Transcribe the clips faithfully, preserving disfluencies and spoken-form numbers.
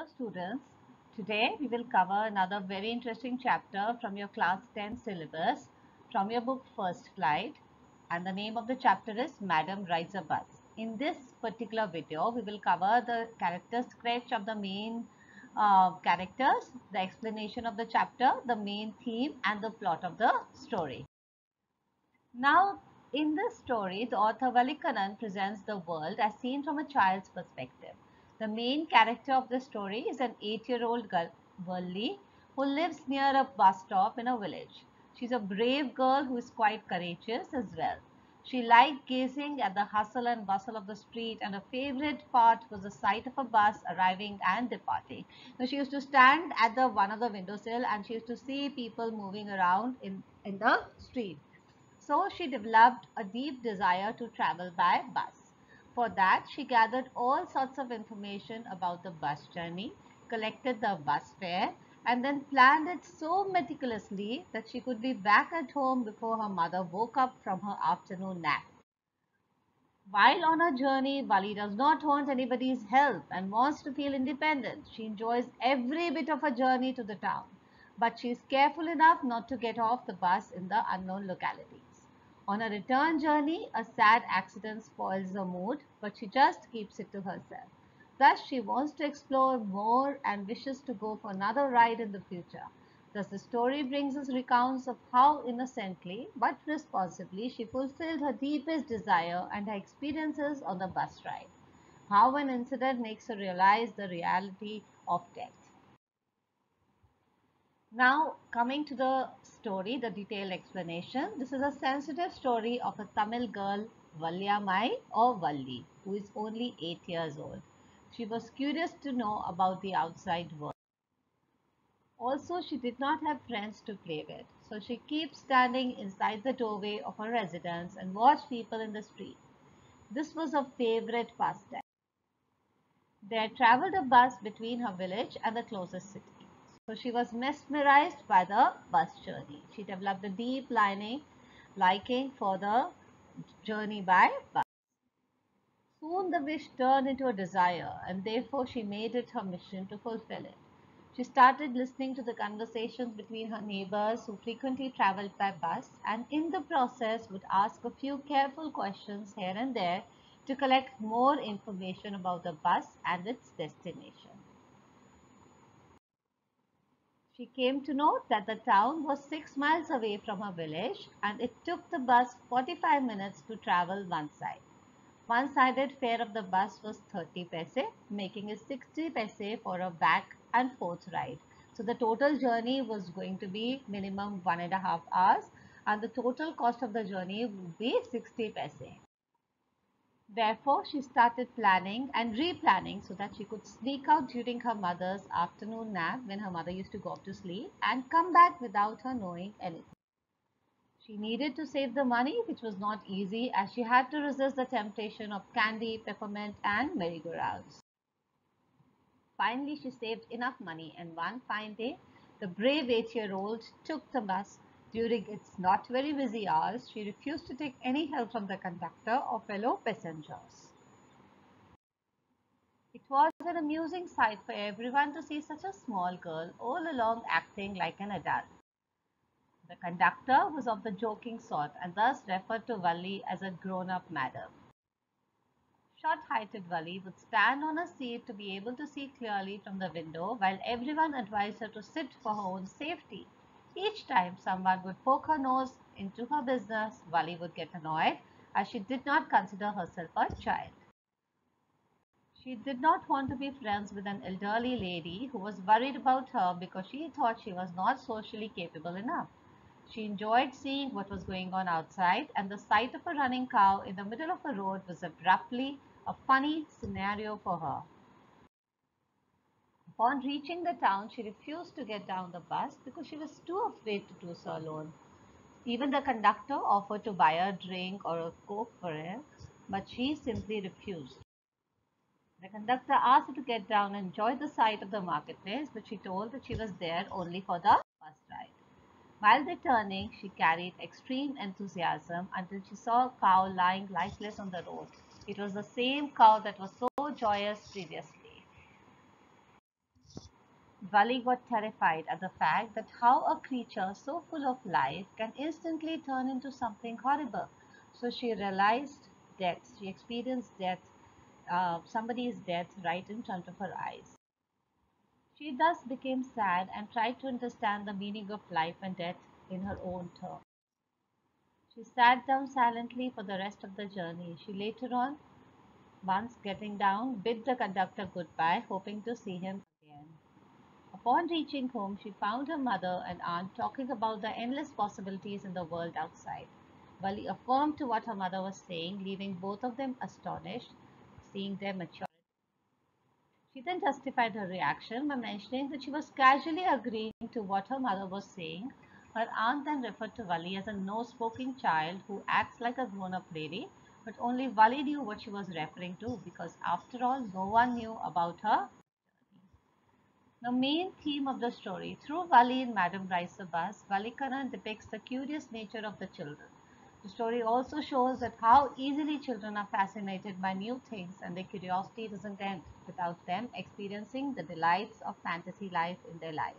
Hello students, today we will cover another very interesting chapter from your class ten syllabus from your book First Flight, and the name of the chapter is Madam Rides a Bus. In this particular video, we will cover the character sketch of the main uh, characters, the explanation of the chapter, the main theme and the plot of the story. Now, in this story, the author Valikanan presents the world as seen from a child's perspective. The main character of the story is an eight-year-old girl, Valli, who lives near a bus stop in a village. She's a brave girl who is quite courageous as well. She liked gazing at the hustle and bustle of the street, and her favorite part was the sight of a bus arriving and departing. So she used to stand at the one of the windowsill and she used to see people moving around in, in the street. So she developed a deep desire to travel by bus. For that, she gathered all sorts of information about the bus journey, collected the bus fare, and then planned it so meticulously that she could be back at home before her mother woke up from her afternoon nap. While on her journey, Valli does not want anybody's help and wants to feel independent. She enjoys every bit of her journey to the town, but she is careful enough not to get off the bus in the unknown localities. On her return journey, a sad accident spoils her mood, but she just keeps it to herself. Thus, she wants to explore more and wishes to go for another ride in the future. Thus, the story brings us recounts of how innocently but responsibly she fulfilled her deepest desire and her experiences on the bus ride. How an incident makes her realize the reality of death. Now, coming to the story, the detailed explanation. This is a sensitive story of a Tamil girl, Valliamai or Valli, who is only eight years old. She was curious to know about the outside world. Also, she did not have friends to play with, so she keeps standing inside the doorway of her residence and watch people in the street. This was her favorite pastime. There traveled a bus between her village and the closest city. So she was mesmerized by the bus journey. She developed a deep lining, liking for the journey by bus. Soon the wish turned into a desire, and therefore she made it her mission to fulfill it. She started listening to the conversations between her neighbors who frequently traveled by bus, and in the process would ask a few careful questions here and there to collect more information about the bus and its destination. She came to know that the town was six miles away from her village and it took the bus forty-five minutes to travel one side. One-sided fare of the bus was thirty paise, making it sixty paise for a back and forth ride. So the total journey was going to be minimum one and a half hours and the total cost of the journey would be sixty paise. Therefore, she started planning and replanning so that she could sneak out during her mother's afternoon nap when her mother used to go off to sleep and come back without her knowing anything. She needed to save the money, which was not easy as she had to resist the temptation of candy, peppermint and merry-go-rounds. Finally, she saved enough money and one fine day, the brave eight-year-old took the bus. During its not very busy hours, she refused to take any help from the conductor or fellow passengers. It was an amusing sight for everyone to see such a small girl all along acting like an adult. The conductor was of the joking sort and thus referred to Valli as a grown-up madam. Short-heighted Valli would stand on a seat to be able to see clearly from the window while everyone advised her to sit for her own safety. Each time someone would poke her nose into her business, Valli would get annoyed as she did not consider herself a child. She did not want to be friends with an elderly lady who was worried about her because she thought she was not socially capable enough. She enjoyed seeing what was going on outside, and the sight of a running cow in the middle of the road was abruptly a funny scenario for her. Upon reaching the town, she refused to get down the bus because she was too afraid to do so alone. Even the conductor offered to buy her a drink or a coke for her, but she simply refused. The conductor asked her to get down and enjoy the sight of the marketplace, but she told that she was there only for the bus ride. While returning, she carried extreme enthusiasm until she saw a cow lying lifeless on the road. It was the same cow that was so joyous previously. Vali got terrified at the fact that how a creature so full of life can instantly turn into something horrible. So she realized death. She experienced death, uh, somebody's death right in front of her eyes. She thus became sad and tried to understand the meaning of life and death in her own terms. She sat down silently for the rest of the journey. She later on, once getting down, bid the conductor goodbye, hoping to see him again. Upon reaching home, she found her mother and aunt talking about the endless possibilities in the world outside. Vali affirmed to what her mother was saying, leaving both of them astonished, seeing their maturity. She then justified her reaction by mentioning that she was casually agreeing to what her mother was saying. Her aunt then referred to Vali as a no-spoken child who acts like a grown-up lady, but only Vali knew what she was referring to because, after all, no one knew about her. The main theme of the story, through Vali and Madame Raisabas, Valikaran depicts the curious nature of the children. The story also shows that how easily children are fascinated by new things and their curiosity doesn't end without them experiencing the delights of fantasy life in their life.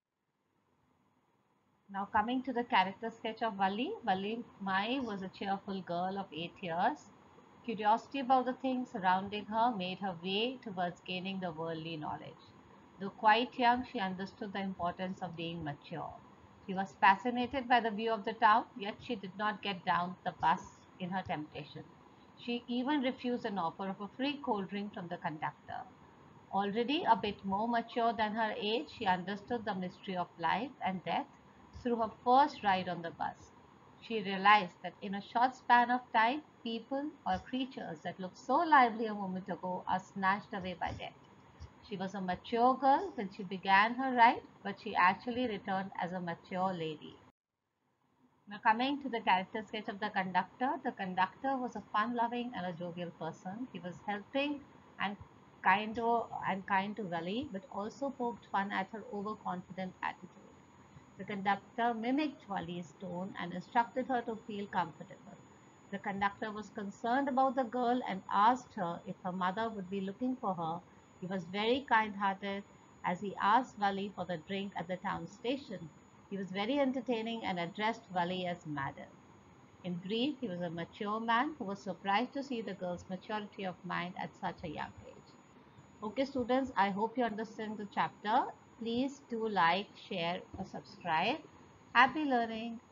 Now coming to the character sketch of Vali, Vali Mai was a cheerful girl of eight years. Curiosity about the things surrounding her made her way towards gaining the worldly knowledge. Though quite young, she understood the importance of being mature. She was fascinated by the view of the town, yet she did not get down the bus in her temptation. She even refused an offer of a free cold drink from the conductor. Already a bit more mature than her age, she understood the mystery of life and death through her first ride on the bus. She realized that in a short span of time, people or creatures that looked so lively a moment ago are snatched away by death. She was a mature girl when she began her ride, but she actually returned as a mature lady. Now, coming to the character sketch of the conductor, the conductor was a fun-loving and a jovial person. He was helping and kind to and kind to Vali, but also poked fun at her overconfident attitude. The conductor mimicked Vali's tone and instructed her to feel comfortable. The conductor was concerned about the girl and asked her if her mother would be looking for her. He was very kind-hearted as he asked Vali for the drink at the town station. He was very entertaining and addressed Vali as madam. In brief, he was a mature man who was surprised to see the girl's maturity of mind at such a young age. Okay, students, I hope you understand the chapter. Please do like, share, or subscribe. Happy learning!